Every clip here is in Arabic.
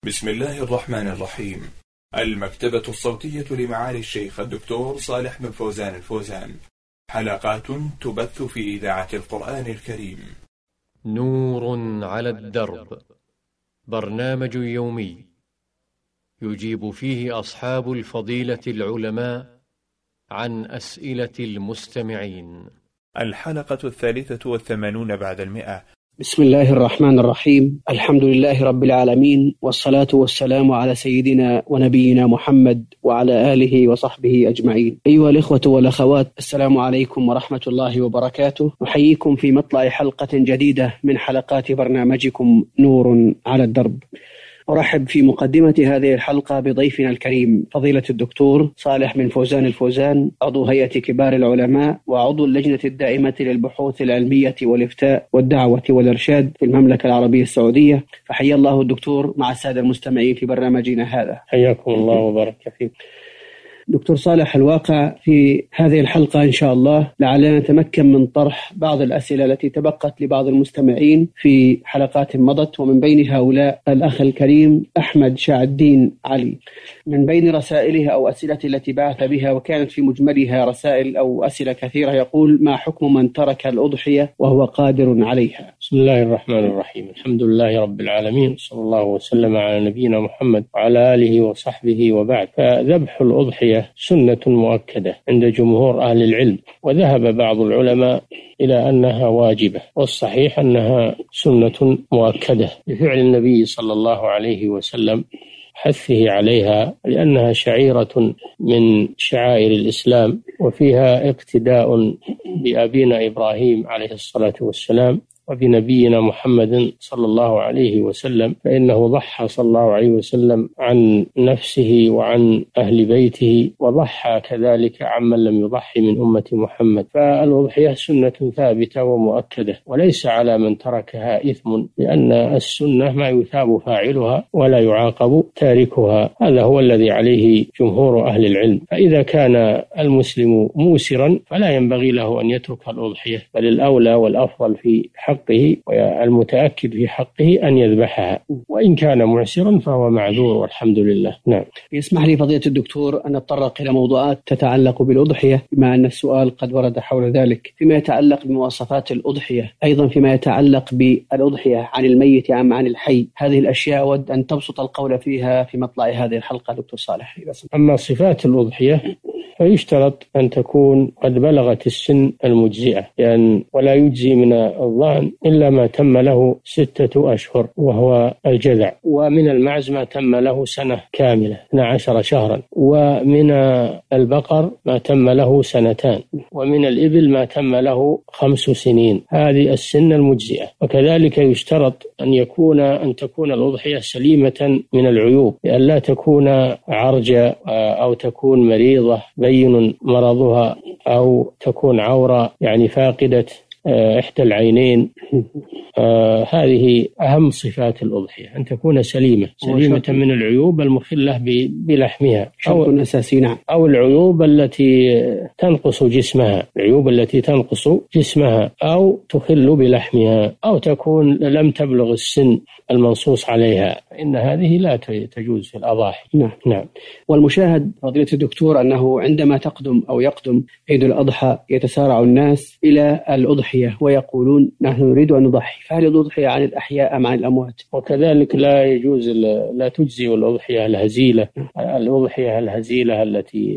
بسم الله الرحمن الرحيم. المكتبة الصوتية لمعالي الشيخ الدكتور صالح بن فوزان الفوزان، حلقات تبث في إذاعة القرآن الكريم. نور على الدرب، برنامج يومي يجيب فيه أصحاب الفضيلة العلماء عن أسئلة المستمعين. الحلقة 83 بعد 100. بسم الله الرحمن الرحيم. الحمد لله رب العالمين، والصلاة والسلام على سيدنا ونبينا محمد وعلى آله وصحبه أجمعين. أيها الإخوة والأخوات، السلام عليكم ورحمة الله وبركاته. نحييكم في مطلع حلقة جديدة من حلقات برنامجكم نور على الدرب. أرحب في مقدمة هذه الحلقة بضيفنا الكريم فضيلة الدكتور صالح بن فوزان الفوزان، عضو هيئة كبار العلماء وعضو اللجنة الدائمة للبحوث العلمية والإفتاء والدعوة والإرشاد في المملكة العربية السعودية. فحيا الله الدكتور مع السادة المستمعين في برنامجنا هذا. حياكم الله وبارك فيكم. دكتور صالح، الواقع في هذه الحلقة إن شاء الله لعلنا نتمكن من طرح بعض الأسئلة التي تبقت لبعض المستمعين في حلقات مضت، ومن بين هؤلاء الأخ الكريم أحمد شاع الدين علي. من بين رسائله أو أسئلة التي بعث بها، وكانت في مجملها رسائل أو أسئلة كثيرة، يقول: ما حكم من ترك الأضحية وهو قادر عليها؟ بسم الله الرحمن الرحيم. الحمد لله رب العالمين، صلى الله وسلم على نبينا محمد وعلى آله وصحبه وبعد. فذبح الأضحية سنة مؤكدة عند جمهور أهل العلم، وذهب بعض العلماء إلى أنها واجبة، والصحيح أنها سنة مؤكدة بفعل النبي صلى الله عليه وسلم، حثه عليها، لأنها شعيرة من شعائر الإسلام، وفيها اقتداء بأبينا إبراهيم عليه الصلاة والسلام وبنبينا محمد صلى الله عليه وسلم، فإنه ضحى صلى الله عليه وسلم عن نفسه وعن أهل بيته، وضحى كذلك عمن لم يضحي من أمة محمد. فالأضحية سنة ثابتة ومؤكدة، وليس على من تركها إثم، لأن السنة ما يثاب فاعلها ولا يعاقب تاركها. هذا هو الذي عليه جمهور أهل العلم. فإذا كان المسلم موسرا فلا ينبغي له أن يترك الأضحية، بل الأولى والأفضل في حقه والمتأكد في حقه أن يذبحها، وإن كان معسرا فهو معذور والحمد لله. نعم. يسمح لي فضيلة الدكتور أن نتطرق إلى موضوعات تتعلق بالأضحية، بما أن السؤال قد ورد حول ذلك، فيما يتعلق بمواصفات الأضحية، أيضا فيما يتعلق بالأضحية عن الميت أم عن الحي. هذه الأشياء أود أن تبسط القول فيها في مطلع هذه الحلقة دكتور صالح. أما صفات الأضحية فيشترط أن تكون قد بلغت السن المجزئة، لأن ولا يجزي من الضأن إلا ما تم له 6 أشهر وهو الجذع، ومن المعز ما تم له سنة كاملة 12 شهرا، ومن البقر ما تم له 2 سنين، ومن الإبل ما تم له 5 سنين. هذه السن المجزئة. وكذلك يشترط أن تكون الأضحية سليمة من العيوب، لأن لا تكون عرجة أو تكون مريضة بين مرضها، أو تكون عورة يعني فاقدة إحدى العينين. هذه أهم صفات الأضحية، أن تكون سليمة من العيوب المخلة بلحمها، شرط أساسي. نعم. أو العيوب التي تنقص جسمها أو تخل بلحمها، أو تكون لم تبلغ السن المنصوص عليها، فإن هذه لا تجوز في الأضاحي. نعم. والمشاهد فضيلة الدكتور أنه عندما يقدم عيد الأضحى يتسارع الناس إلى الأضحية ويقولون: نحن نريد أن نضحي. فهل الأضحية عن الأحياء أم عن الأموات؟ وكذلك لا تجزي الأضحية الهزيلة. الأضحية الهزيلة التي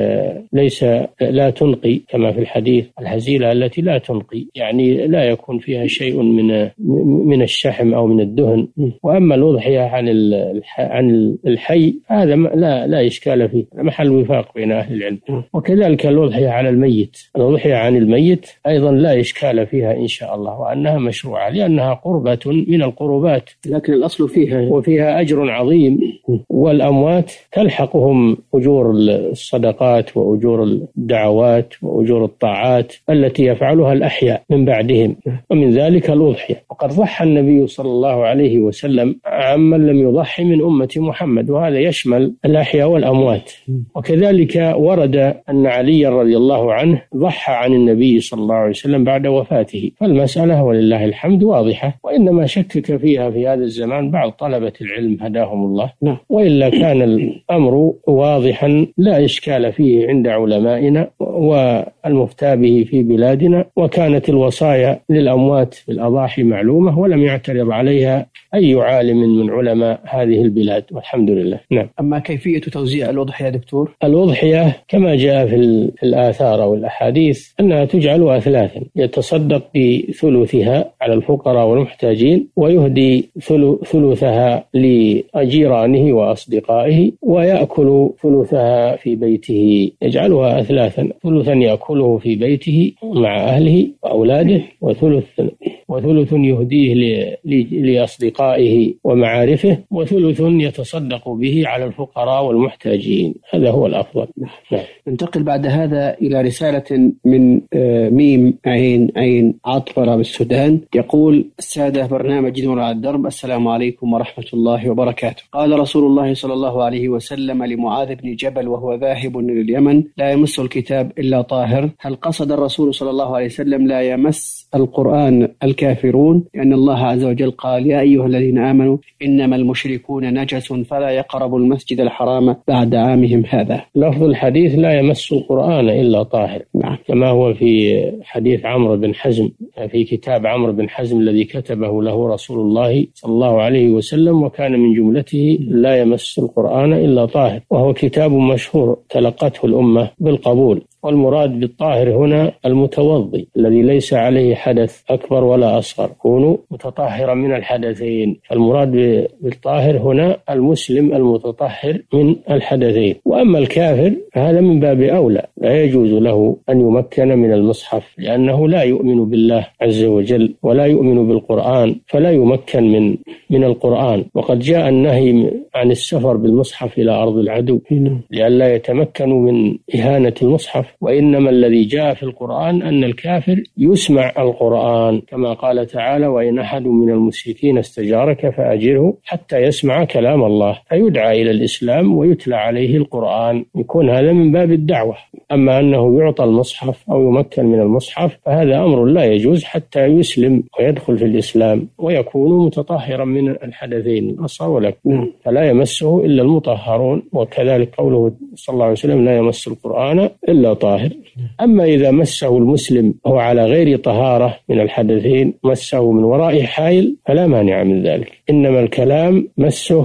لا تنقي، كما في الحديث، الهزيلة التي لا تنقي، يعني لا يكون فيها شيء من الشحم أو من الدهن. وأما الأضحية عن الحي هذا لا إشكال فيه، محل وفاق بين أهل العلم. وكذلك الأضحية على الميت، الأضحية عن الميت أيضا لا إشكال فيها إن شاء الله، وأنها مشروعة لأنها قربة من القربات، لكن الأصل فيها وفيها أجر عظيم. والأموات تلحقهم أجور الصدقات وأجور الدعوات وأجور الطاعات التي يفعلها الأحياء من بعدهم، ومن ذلك الأضحية. وقد ضحى النبي صلى الله عليه وسلم عمن لم يضحي من أمة محمد، وهذا يشمل الأحياء والأموات. وكذلك ورد أن علي رضي الله عنه ضحى عن النبي صلى الله عليه وسلم بعد وفاته. فالمسألة ولله الحمد واضحة، وإنما شكك فيها في هذا الزمان بعض طلبة العلم هداهم الله، وإلا كان الأمر واضحا لا إشكال فيه عند علمائنا والمفتى به في بلادنا، وكانت الوصايا للأموات في الأضاحي معلومة ولم يعترض عليها أي عالم من علماء هذه البلاد، والحمد لله. نعم. أما كيفية توزيع الأضحية يا دكتور؟ الأضحية كما جاء في الآثار والأحاديث أنها تجعل أثلاثا، يتصدق بثلثها على الفقراء والمحتاجين، ويهدي ثلثها لجيرانه وأصدقائه، ويأكل ثلثها في بيته، يجعلها أثلاثا، ثلثا يأكله في بيته مع أهله وأولاده، وثلث يهديه لأصدقائه ومعارفه، وثلث يتصدق به على الفقراء والمحتاجين. هذا هو الأفضل. ننتقل بعد هذا إلى رسالة من ميم عين عين عطفرة بالسودان. يقول: السادة برنامج نور على الدرب، السلام عليكم ورحمة الله وبركاته. قال رسول الله صلى الله عليه وسلم لمعاذ بن جبل وهو ذاهب إلى اليمن: لا يمس الكتاب إلا طاهر. هل قصد الرسول صلى الله عليه وسلم لا يمس القرآن الكافرون؟ لأن الله عز وجل قال: يا أيها الذين آمنوا إنما المشركون نجس فلا يقربوا المسجد الحرام بعد عامهم هذا. لفظ الحديث لا يمس القرآن إلا طاهر، كما هو في حديث عمرو بن حزم، في كتاب عمرو بن حزم الذي كتبه له رسول الله صلى الله عليه وسلم، وكان من جملته لا يمس القرآن إلا طاهر، وهو كتاب مشهور تلقته الأمة بالقبول. والمراد بالطاهر هنا المتوضي الذي ليس عليه حدث أكبر ولا أصغر، يكون متطهرا من الحدثين. المراد بالطاهر هنا المسلم المتطهر من الحدثين. وأما الكافر فهذا من باب أولى، لا يجوز له أن يمكن من المصحف، لأنه لا يؤمن بالله عز وجل ولا يؤمن بالقرآن، فلا يمكن من القرآن. وقد جاء النهي عن السفر بالمصحف إلى أرض العدو لئلا يتمكنوا من إهانة المصحف، وإنما الذي جاء في القرآن أن الكافر يسمع القرآن، كما قال تعالى: وإن أحد من المشركين استجارك فأجره حتى يسمع كلام الله، فيدعى إلى الإسلام ويتلى عليه القرآن، يكون هذا من باب الدعوة. أما أنه يعطى المصحف أو يمكن من المصحف فهذا أمر لا يجوز حتى يسلم ويدخل في الإسلام ويكون متطهرا من الحدثين الأصغر والأكبر، فلا يمسه إلا المطهرون. وكذلك قوله صلى الله عليه وسلم: لا يمس القرآن إلا طاهر. أما إذا مسه المسلم هو على غير طهارة من الحدثين، مسه من وراء حائل، فلا مانع من ذلك، إنما الكلام مسه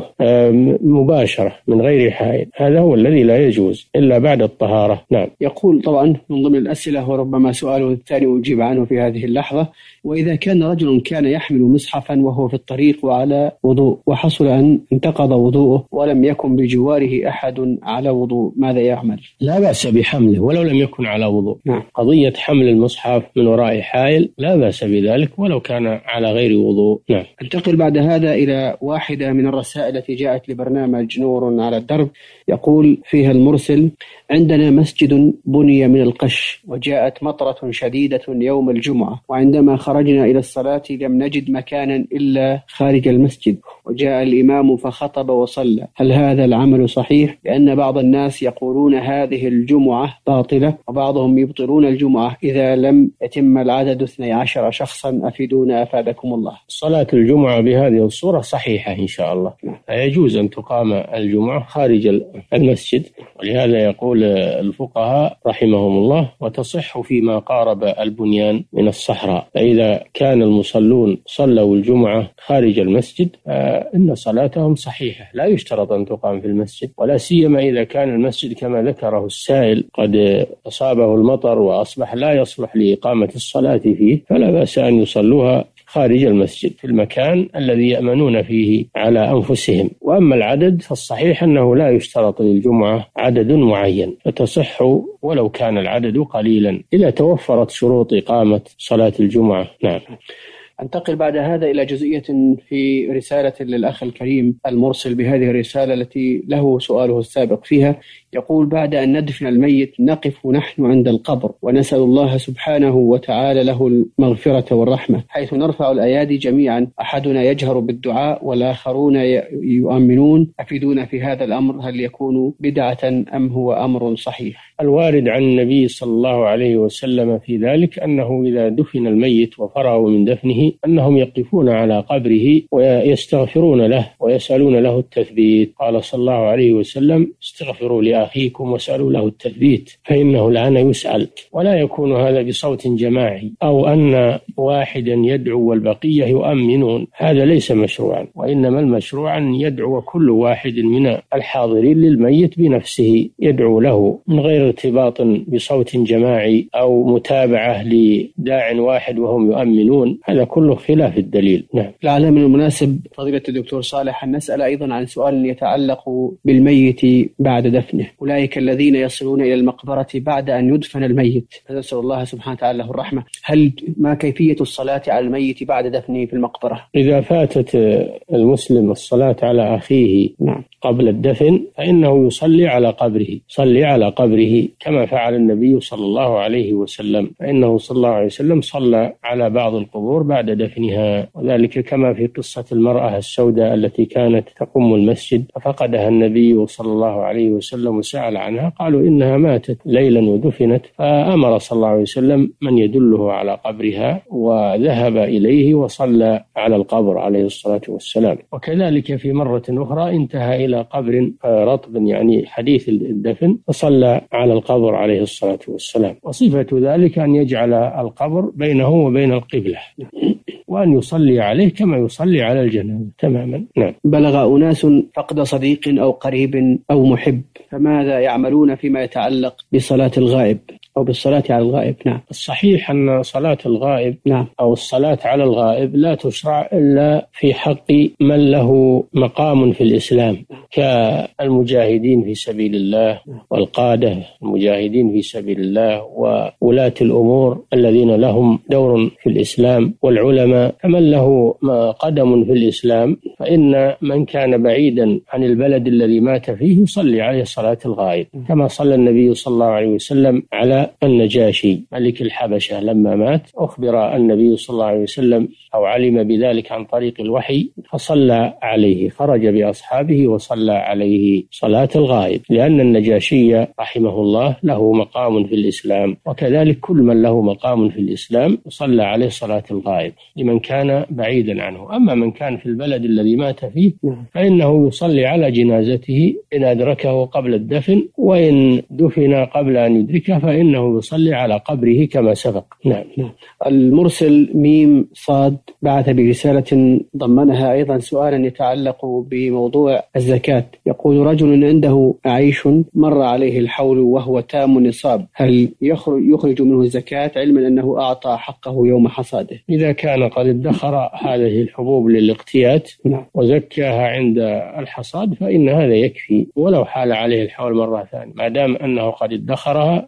مباشرة من غير حائل، هذا هو الذي لا يجوز إلا بعد الطهارة. نعم. يقول طبعا من ضمن الأسئلة وربما سؤاله الثاني أجيب عنه في هذه اللحظة: وإذا كان رجل كان يحمل مصحفا وهو في الطريق وعلى وضوء، وحصل أن انتقض وضوءه ولم يكن بجواره أحد على وضوء، ماذا يعمل؟ لا بأس بحمله ولو لم يكن على وضوء. قضية حمل المصحف من وراء حائل لا بأس بذلك ولو كان على غير وضوء. نعم. انتقل بعد هذا إلى واحدة من الرسائل التي جاءت لبرنامج نور على الدرب. يقول فيها المرسل: عندنا مسجد بني من القش، وجاءت مطرة شديدة يوم الجمعة، وعندما خرجنا إلى الصلاة لم نجد مكانا إلا خارج المسجد، وجاء الإمام فخطب وصلى. هل هذا العمل صحيح؟ لأن بعض الناس يقولون هذه الجمعة باطلة، وبعضهم يبطلون الجمعة إذا لم يتم العدد 12 شخصا. أفيدونا أفادكم الله. صلاة الجمعة بهذه الصورة صحيحة إن شاء الله، لا يجوز أن تقام الجمعة خارج المسجد، ولهذا يقول الفقهاء رحمهم الله: وتصح فيما قارب البنيان من الصحراء. فإذا كان المصلون صلوا الجمعة خارج المسجد إن صلاتهم صحيحة، لا يشترط أن تقام في المسجد، ولا سيما إذا كان المسجد كما ذكره السائل قد أصابه المطر وأصبح لا يصلح لإقامة الصلاة فيه، فلا بأس أن يصلوها خارج المسجد في المكان الذي يأمنون فيه على أنفسهم. وأما العدد فالصحيح أنه لا يشترط للجمعة عدد معين، فتصح ولو كان العدد قليلا إذا توفرت شروط إقامة صلاة الجمعة. نعم. أنتقل بعد هذا إلى جزئية في رسالة للأخ الكريم المرسل بهذه الرسالة التي له سؤاله السابق فيها. يقول: بعد أن ندفن الميت نقف نحن عند القبر ونسأل الله سبحانه وتعالى له المغفرة والرحمة، حيث نرفع الأيادي جميعا، أحدنا يجهر بالدعاء والآخرون يؤمنون. أفيدونا في هذا الأمر، هل يكون بدعة أم هو أمر صحيح؟ الوارد عن النبي صلى الله عليه وسلم في ذلك أنه إذا دفن الميت وفرغوا من دفنه أنهم يقفون على قبره ويستغفرون له ويسألون له التثبيت. قال صلى الله عليه وسلم: استغفروا لأخيكم واسألوا له التثبيت فإنه الآن يسأل. ولا يكون هذا بصوت جماعي أو أن واحدا يدعو والبقية يؤمنون، هذا ليس مشروعا، وإنما المشروع أن يدعو كل واحد من الحاضرين للميت بنفسه، يدعو له من غير ارتباط بصوت جماعي أو متابعة لداع واحد وهم يؤمنون، هذا كله خلاف الدليل. نعم. لعل من المناسب فضيلة الدكتور صالح أن نسأل أيضا عن سؤال يتعلق بالميت بعد دفنه. أولئك الذين يصلون إلى المقبرة بعد أن يدفن الميت، فنسأل الله سبحانه وتعالى له الرحمة، هل ما كيفية الصلاة على الميت بعد دفنه في المقبرة؟ إذا فاتت المسلم الصلاة على أخيه قبل الدفن فإنه يصلي على قبره، صلي على قبره كما فعل النبي صلى الله عليه وسلم، فإنه صلى الله عليه وسلم صلى على بعض القبور بعد دفنها، وذلك كما في قصة المرأة السوداء التي كانت تقم المسجد ففقدها النبي صلى الله عليه وسلم وسأل عنها، قالوا إنها ماتت ليلا ودفنت، فأمر صلى الله عليه وسلم من يدله على قبرها وذهب إليه وصلى على القبر عليه الصلاة والسلام. وكذلك في مرة أخرى انتهى إلى قبر رطب يعني حديث الدفن فصلى على القبر عليه الصلاة والسلام. وصفة ذلك أن يجعل القبر بينه وبين القبلة وأن يصلي عليه كما يصلي على الجنازة تماما. نعم. بلغ أناس فقد صديق أو قريب أو محب، فماذا يعملون فيما يتعلق بصلاة الغائب أو بالصلاة على الغائب؟ نعم. الصحيح أن صلاة الغائب أو الصلاة على الغائب لا تشرع إلا في حق من له مقام في الإسلام كالمجاهدين في سبيل الله والقادة المجاهدين في سبيل الله وولاة الأمور الذين لهم دور في الإسلام والعلماء، فمن له قدم في الإسلام فإن من كان بعيدا عن البلد الذي مات فيه يصلي عليه صلاة الغائب، كما صلى النبي صلى الله عليه وسلم على النجاشي ملك الحبشة لما مات، أخبر النبي صلى الله عليه وسلم أو علم بذلك عن طريق الوحي فصلى عليه، خرج بأصحابه وصلى عليه صلاة الغائب، لأن النجاشي رحمه الله له مقام في الإسلام، وكذلك كل من له مقام في الإسلام صلى عليه صلاة الغائب لمن كان بعيدا عنه. أما من كان في البلد الذي مات فيه فإنه يصلي على جنازته إن أدركه قبل الدفن، وإن دفن قبل أن يدركه فإنه يصلي على قبره كما سبق. نعم. المرسل ميم صاد بعث برسالة ضمنها أيضا سؤالا يتعلق بموضوع الزكاة. يقول: رجل عنده عيش مر عليه الحول وهو تام النصاب، هل يخرج منه الزكاة علما أنه أعطى حقه يوم حصاده؟ إذا كان قد ادخر هذه الحبوب للاقتيات وزكاها عند الحصاد فإن هذا يكفي ولو حال عليه الحول مرة ثانية، ما دام أنه قد ادخرها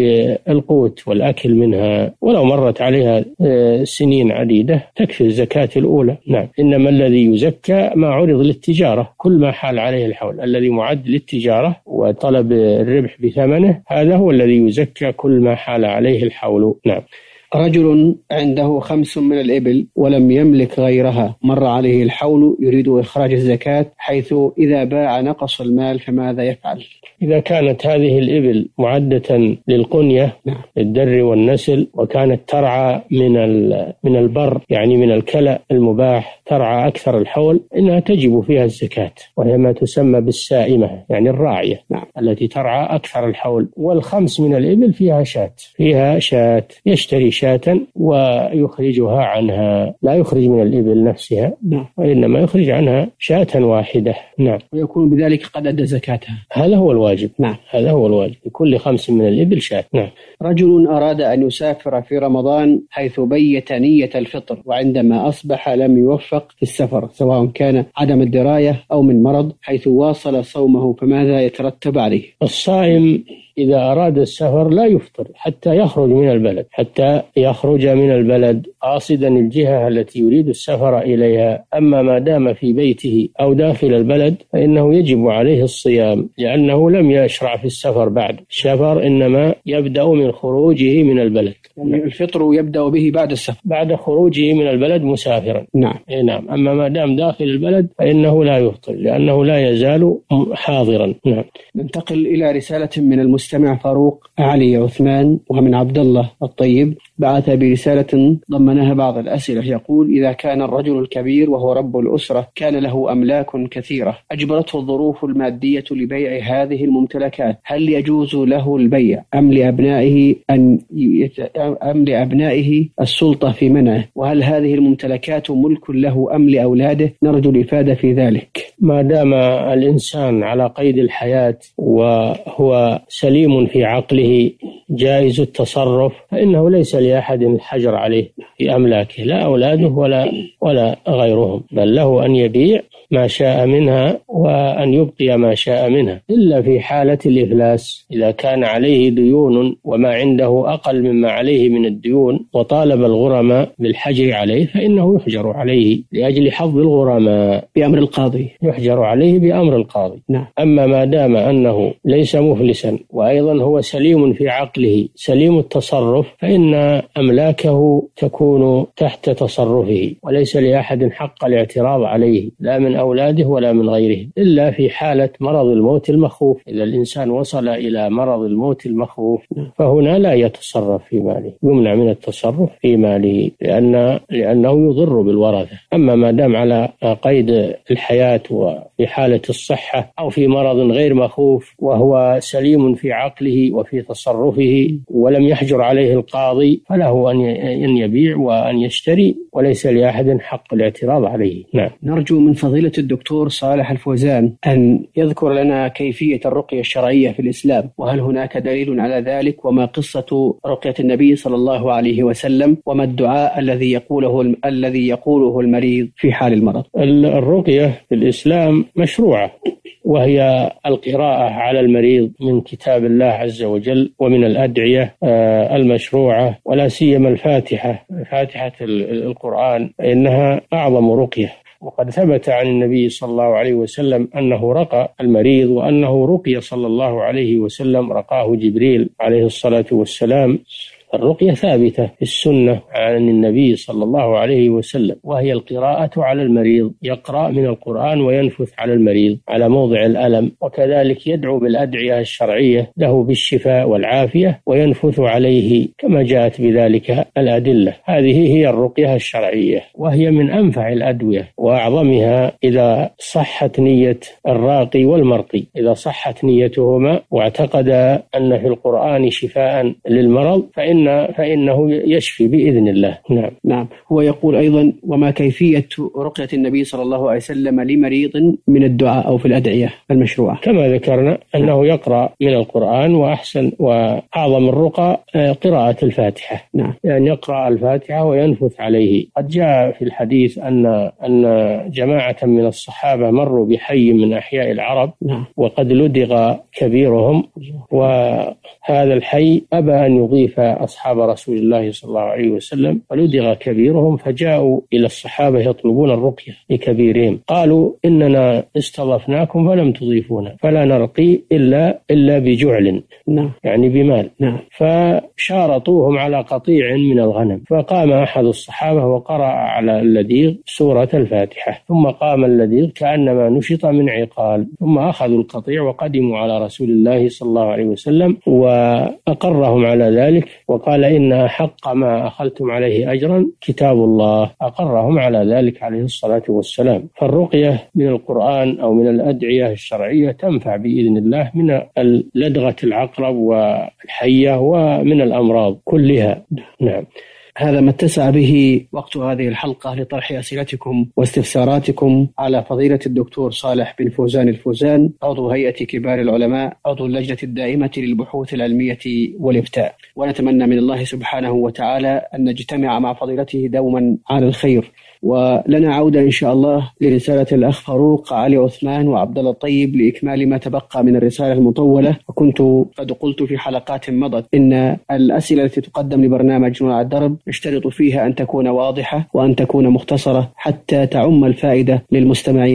للقوت والأكل منها، ولو مرت عليها سنين عديدة تكفي الزكاة الأولى. نعم. إنما الذي يزكى ما عرض للتجارة، كل ما حال عليه الحول الذي معد للتجارة وطلب الربح بثمنه هذا هو الذي يزكى كل ما حال عليه الحول. نعم. رجل عنده 5 من الإبل ولم يملك غيرها، مر عليه الحول يريد إخراج الزكاة، حيث إذا باع نقص المال فماذا يفعل؟ إذا كانت هذه الإبل معدة للقنية الدر والنسل وكانت ترعى من البر يعني من الكلأ المباح ترعى أكثر الحول إنها تجب فيها الزكاة، وهي ما تسمى بالسائمة يعني الراعية التي ترعى أكثر الحول. والخمس من الإبل فيها شاة يشتري شاة ويخرجها عنها، لا يخرج من الإبل نفسها وإنما يخرج عنها شاة واحدة. نعم. ويكون بذلك قد أدى زكاتها. هذا هو الواجب. نعم. هذا هو الواجب، لكل 5 من الإبل شاة. نعم. رجل أراد أن يسافر في رمضان حيث بيت نية الفطر، وعندما أصبح لم يوفق في السفر سواء كان عدم الدراية أو من مرض، حيث واصل صومه، فماذا يترتب عليه؟ الصائم إذا أراد السفر لا يفطر حتى يخرج من البلد قاصدا الجهة التي يريد السفر إليها. أما ما دام في بيته أو داخل البلد فإنه يجب عليه الصيام، لأنه لم يشرع في السفر بعد. السفر إنما يبدأ من خروجه من البلد، يعني الفطر يبدأ به بعد السفر، بعد خروجه من البلد مسافرا. نعم. نعم. أما ما دام داخل البلد فإنه لا يفطر لأنه لا يزال حاضرا. نعم. ننتقل إلى رسالة من المسلمين المستمع فاروق علي عثمان ومن عبد الله الطيب بعث برسالة ضمنها بعض الأسئلة. يقول: إذا كان الرجل الكبير وهو رب الأسرة كان له أملاك كثيرة أجبرته الظروف المادية لبيع هذه الممتلكات، هل يجوز له البيع أم لأبنائه السلطة في منعه؟ وهل هذه الممتلكات ملك له أم لأولاده؟ نرجو الإفادة في ذلك. ما دام الإنسان على قيد الحياة وهو سليم في عقله جائز التصرف فإنه ليس لأحد الحجر عليه في أملاكه، لا أولاده ولا غيرهم، بل له أن يبيع ما شاء منها وأن يبقي ما شاء منها، إلا في حالة الإفلاس إذا كان عليه ديون وما عنده أقل مما عليه من الديون وطالب الغرماء بالحجر عليه فإنه يحجر عليه لأجل حظ الغرماء بأمر القاضي، يحجر عليه بأمر القاضي. نعم. أما ما دام أنه ليس مفلسا وأيضا هو سليم في عقله سليم التصرف فإن أملاكه تكون تحت تصرفه وليس لأحد حق الاعتراض عليه لا من أولاده ولا من غيره، إلا في حالة مرض الموت المخوف. إذا الإنسان وصل إلى مرض الموت المخوف فهنا لا يتصرف في ماله، يمنع من التصرف في ماله لأنه يضر بالورثة. أما ما دام على قيد الحياة وفي حالة الصحة أو في مرض غير مخوف وهو سليم في عقله وفي تصرفه ولم يحجر عليه القاضي فله أن يبيع وأن يشتري وليس لأحد حق الاعتراض عليه. نعم. نرجو من فضيلة الدكتور صالح الفوزان أن يذكر لنا كيفية الرقية الشرعية في الإسلام، وهل هناك دليل على ذلك، وما قصة رقية النبي صلى الله عليه وسلم، وما الدعاء الذي يقوله المريض في حال المرض. الرقية في الإسلام مشروعة، وهي القراءة على المريض من كتاب الله عز وجل ومن الأدعية المشروعة، ولا سيما الفاتحة، فاتحة القرآن، إنها أعظم رقية. وقد ثبت عن النبي صلى الله عليه وسلم أنه رقى المريض، وأنه رقي صلى الله عليه وسلم رقاه جبريل عليه الصلاة والسلام. الرقية ثابتة في السنة عن النبي صلى الله عليه وسلم، وهي القراءة على المريض، يقرأ من القرآن وينفث على المريض على موضع الألم، وكذلك يدعو بالأدعية الشرعية له بالشفاء والعافية وينفث عليه كما جاءت بذلك الأدلة. هذه هي الرقية الشرعية، وهي من أنفع الأدوية وأعظمها إذا صحت نية الراقي والمرقي، إذا صحت نيتهما واعتقد أن في القرآن شفاء للمرض فإنه يشفي بإذن الله. نعم. هو يقول أيضا: وما كيفية رقية النبي صلى الله عليه وسلم لمريض من الدعاء أو في الأدعية المشروعة؟ كما ذكرنا أنه يقرأ من القرآن، وأحسن وأعظم الرقى قراءة الفاتحة. نعم. يعني يقرأ الفاتحة وينفث عليه. قد جاء في الحديث أن جماعة من الصحابة مروا بحي من أحياء العرب، نعم، وقد لدغ كبيرهم، وهذا الحي أبى أن يضيف أصحاب رسول الله صلى الله عليه وسلم، ولدغ كبيرهم، فجاءوا إلى الصحابة يطلبون الرقية لكبيرهم. قالوا: إننا استضفناكم فلم تضيفونا، فلا نرقي إلا بجعل، يعني بمال. فشارطوهم على قطيع من الغنم، فقام أحد الصحابة وقرأ على اللديغ سورة الفاتحة، ثم قام اللديغ كأنما نشط من عقال، ثم أخذوا القطيع وقدموا على رسول الله صلى الله عليه وسلم وأقرهم على ذلك، وقال: إن أحق ما أخذتم عليه أجرا كتاب الله. أقرهم على ذلك عليه الصلاة والسلام. فالرقية من القرآن أو من الأدعية الشرعية تنفع بإذن الله من لدغة العقرب والحية ومن الأمراض كلها. نعم. هذا ما اتسع به وقت هذه الحلقة لطرح أسئلتكم واستفساراتكم على فضيلة الدكتور صالح بن فوزان الفوزان، عضو هيئة كبار العلماء، عضو اللجنة الدائمة للبحوث العلمية والإفتاء. ونتمنى من الله سبحانه وتعالى أن نجتمع مع فضيلته دوما على الخير. ولنا عودة إن شاء الله لرسالة الأخ فاروق علي عثمان وعبد الله الطيب لإكمال ما تبقى من الرسالة المطولة. وكنت قد قلت في حلقات مضت إن الأسئلة التي تقدم لبرنامج نور على الدرب نشترط فيها أن تكون واضحة وأن تكون مختصرة حتى تعم الفائدة للمستمعين.